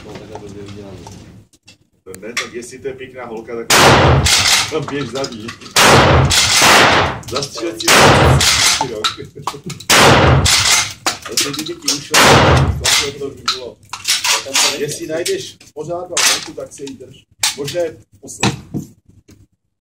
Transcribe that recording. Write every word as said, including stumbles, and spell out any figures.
mám takhle blbě udělaný. Ne, tak jestli to je pěkná holka, tak tam běž za ní. Zastřelit si rok. Ale teď kdyby ti ušla, tak to by bylo. Jestli najdeš pořád a venku, tak se jí drž. Možná je poslední.